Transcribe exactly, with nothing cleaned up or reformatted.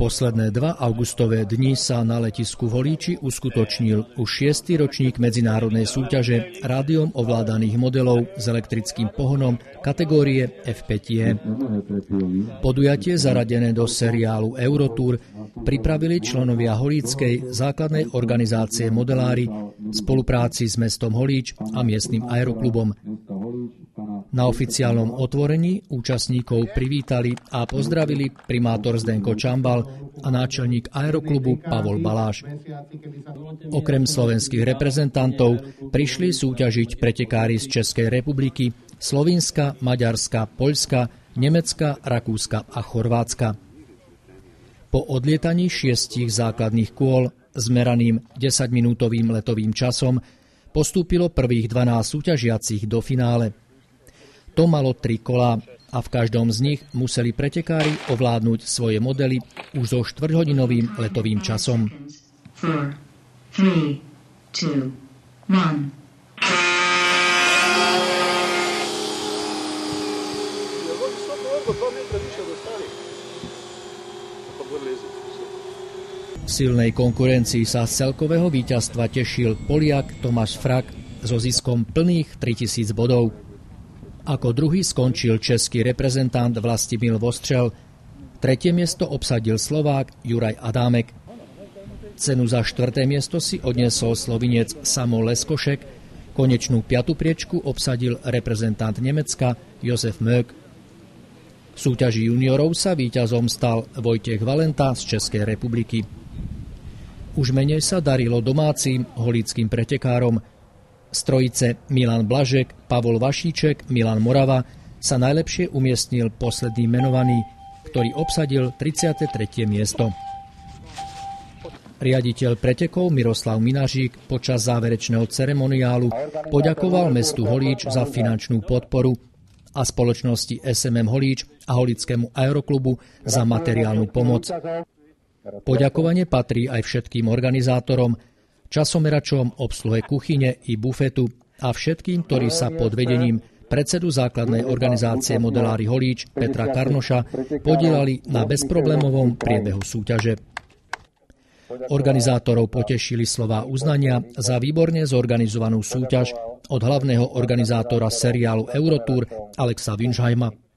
posledné dva augustové dni sa na letisku v Holíči uskutočnil už šiesty ročník medzinárodnej súťaže rádiom ovládaných modelov s elektrickým pohonom kategórie ef päť é. Podujatie zaradené do seriálu Eurotour pripravili členovia holíckej základnej organizácie Modelári v spolupráci s mestom Holíč a miestnym aeroklubom. Na oficiálnom otvorení účastníkov privítali a pozdravili primátor Zdenko Čambal a náčelník aeroklubu Pavol Baláš. Okrem slovenských reprezentantov prišli súťažiť pretekári z Českej republiky, Slovinska, Maďarska, Poľska, Nemecka, Rakúska a Chorvátska. Po odlietaní šiestich základných kôl s meraným desaťminútovým letovým časom postúpilo prvých dvanásť súťažiacich do finále. To malo tri kolá a v každom z nich museli pretekári ovládnuť svoje modely už so štvrťhodinovým letovým časom. four, three, two, one. V silnej konkurencii sa z celkového víťazstva tešil Poliak Tomáš Frak so ziskom plných tritisíc bodov. Ako druhý skončil český reprezentant Vlastimil Vostřel, tretie miesto obsadil Slovák Juraj Adámek. Cenu za štvrté miesto si odniesol Slovinec Samo Leskošek, konečnú piatu priečku obsadil reprezentant Nemecka Josef Möck. V súťaži juniorov sa víťazom stal Vojtech Valenta z Českej republiky. Už menej sa darilo domácim holíckym pretekárom. Z trojice Milan Blažek, Pavol Vašíček, Milan Morava sa najlepšie umiestnil posledný menovaný, ktorý obsadil tridsiate tretie miesto. Riaditeľ pretekov Miroslav Minažík počas záverečného ceremoniálu poďakoval mestu Holíč za finančnú podporu a spoločnosti es em em Holíč a Holickému aeroklubu za materiálnu pomoc. Poďakovanie patrí aj všetkým organizátorom, časomeračom, obsluhe kuchyne i bufetu a všetkým, ktorí sa pod vedením predsedu základnej organizácie Modelári Holíč Petra Karnoša podielali na bezproblémovom priebehu súťaže. Organizátorov potešili slová uznania za výborne zorganizovanú súťaž od hlavného organizátora seriálu Eurotour Alexa Winshheima.